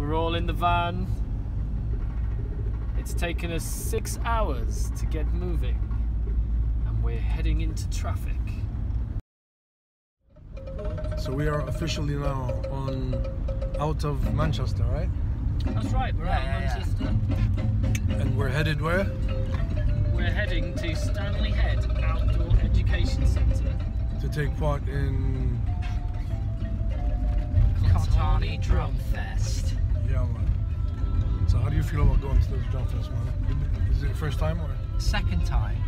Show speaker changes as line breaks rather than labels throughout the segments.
We're all in the van. It's taken us 6 hours to get moving, and we're heading into traffic.
So we are officially now out of Manchester, right?
That's right, we're out of Manchester.
And we're headed where?
We're heading to Stanley Head Outdoor Education Centre
To take part in...
Kontaani Drum Fest.
Yeah, man. So how do you feel about going to this drum fest, man? Is it your first time or?
Second time.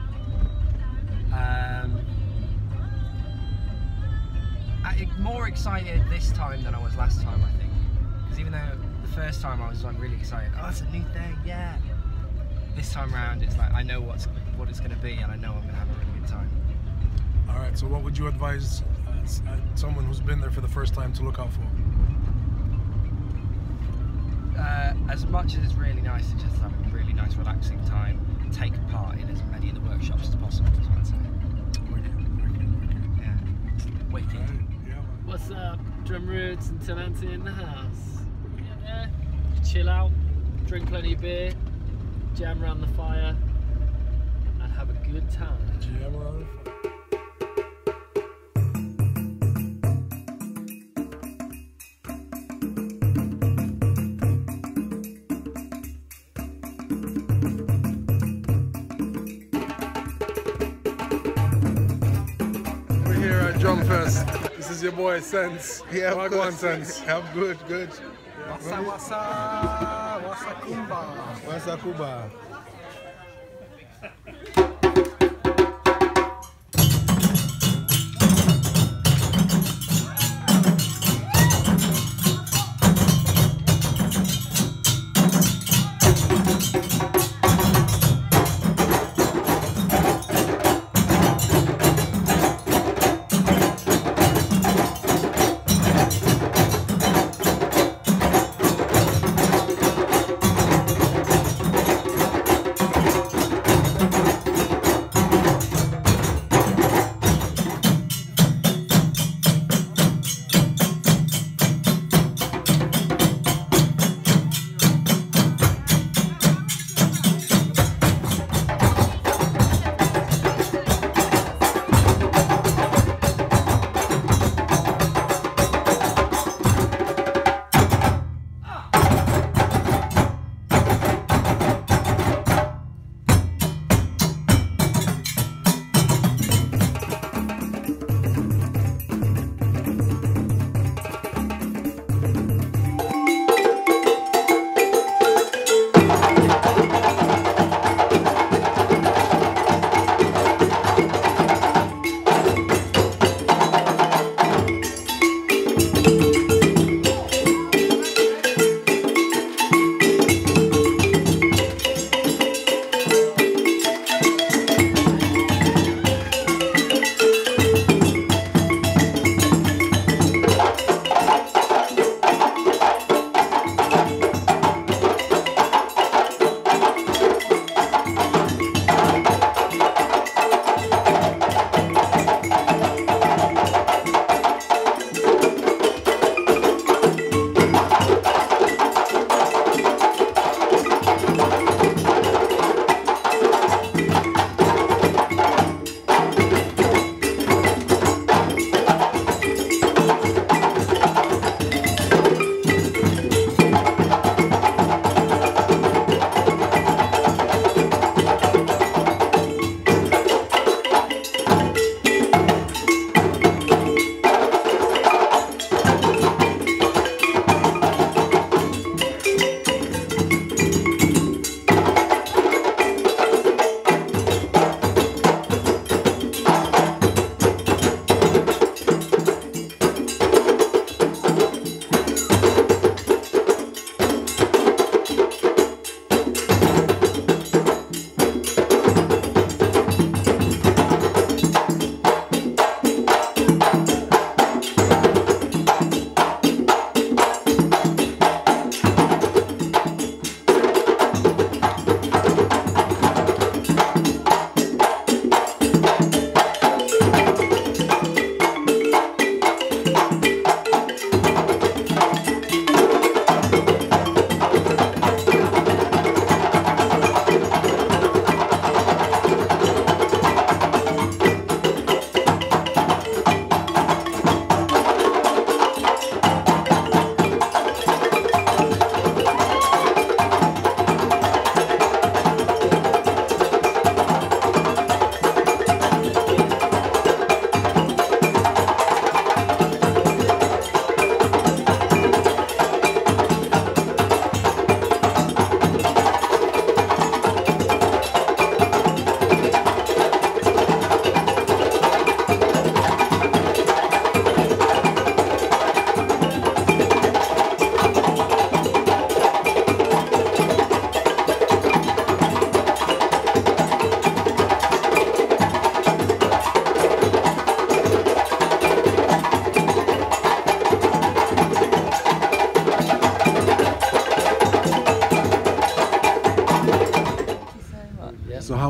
I'm more excited this time than I was last time, I think. Because even though the first time I was like really excited, oh, it's a new thing, yeah. This time around, it's like I know what it's going to be, and I know I'm going to have a really good time.
All right. So what would you advise someone who's been there for the first time to look out for?
As much as it's really nice to just have a really nice, relaxing time, take part in as many of the workshops as possible. Is what I'd say.
Wicked.
Yeah. Wicked.
Right. Yeah, man.
What's up, Drum Roots and Tenancy in the house? Yeah, chill out, drink plenty of beer, jam around the fire, and have a good time.
Jam around the fire. We're here at Drum Fest. This is your boy Sense.
Yeah,
What going, Sense? I'm good.
Wasa Kumba.
Wasa Kuba.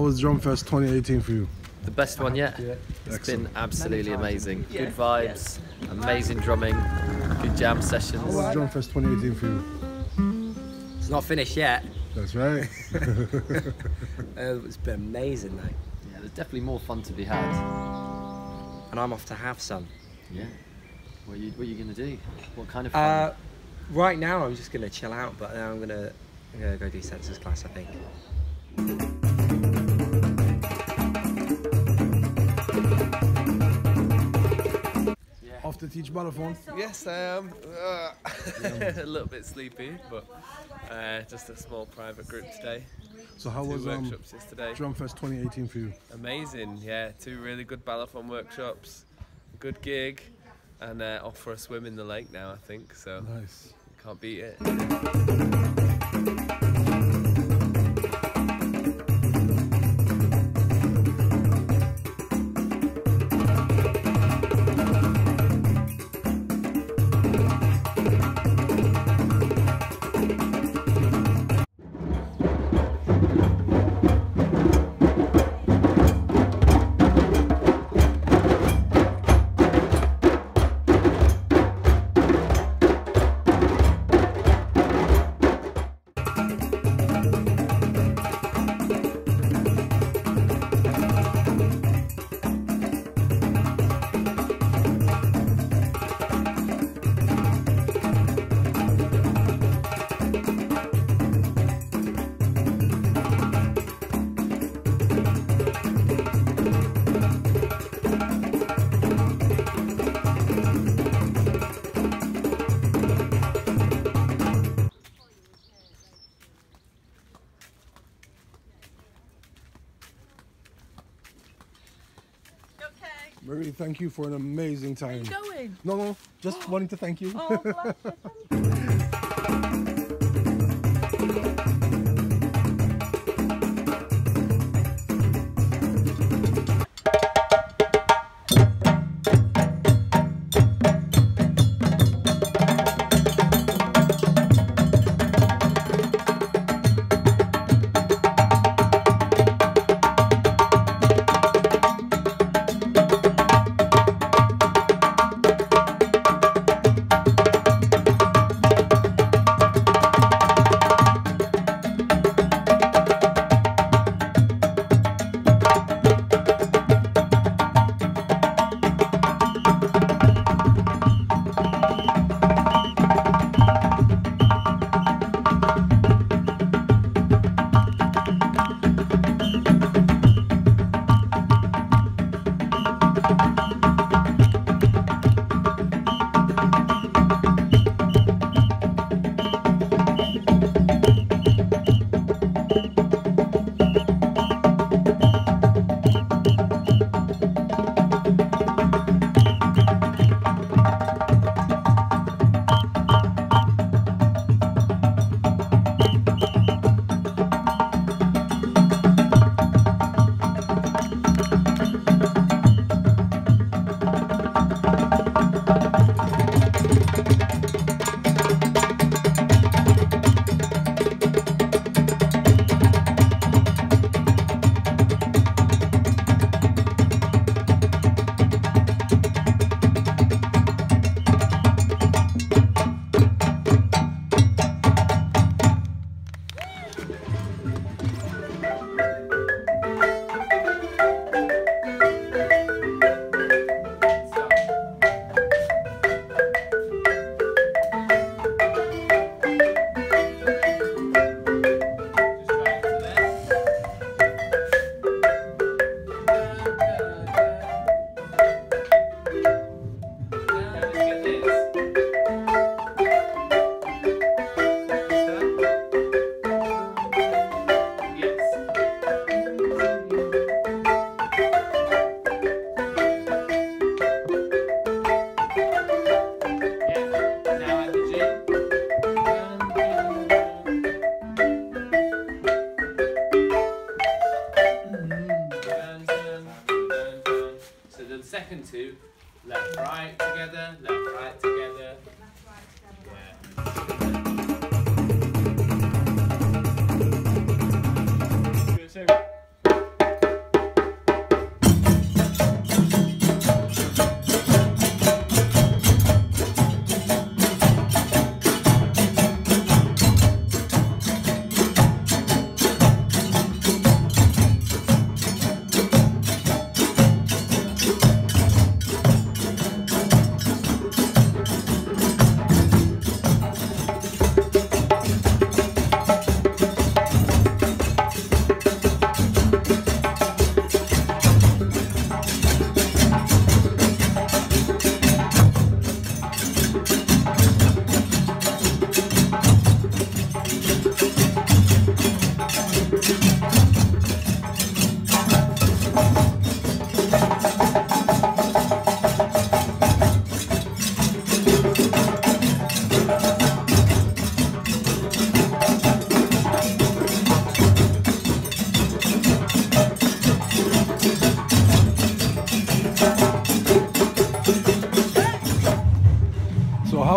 was Drum Fest 2018 for you?
The best one yet. It's been absolutely amazing. Good vibes, amazing drumming, good jam sessions.
How was Drum Fest 2018 for you?
It's not finished yet.
That's right.
It's been amazing though.
Yeah, there's definitely more fun to be had.
And I'm off to have some.
Yeah. What are you going to do? What kind of fun?
Right now I'm just going to chill out, but then I'm going to go do sensors class, I think.
Off to teach balafon?
Yes, I am. A little bit sleepy, but just a small private group today.
So how
2
was
workshops yesterday.
Drum Fest 2018 for you?
Amazing, yeah. 2 really good balafon workshops, good gig, and off for a swim in the lake now, I think. So
Nice.
can't beat it.
Marie, thank you for an amazing time.
Going?
No, just wanting to thank you.
Oh, bless you.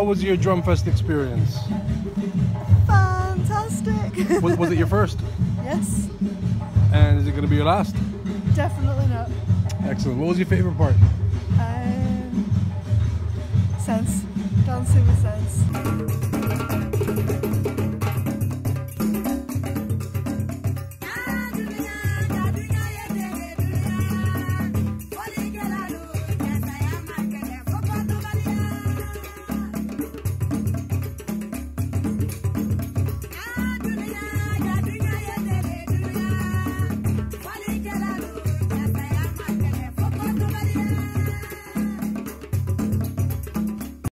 was your Drum Fest experience?
Fantastic.
Was it your first?
Yes,
And is it going to be your last?
definitely not.
Excellent. What was your favorite part?
Sense. Dancing with sense.